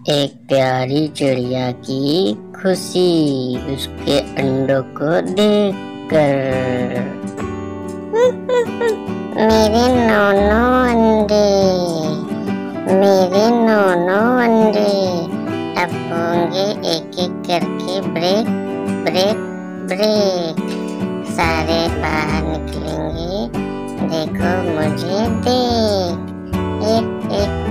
एक प्यारी चिड़िया की खुशी उसके अंडों को देखकर। मेरे नौ अंडे, मेरे नौ अंडे, अब होंगे एक एक करके ब्रेक ब्रेक ब्रेक। सारे बाहर निकलेंगे, देखो मुझे देख। एक एक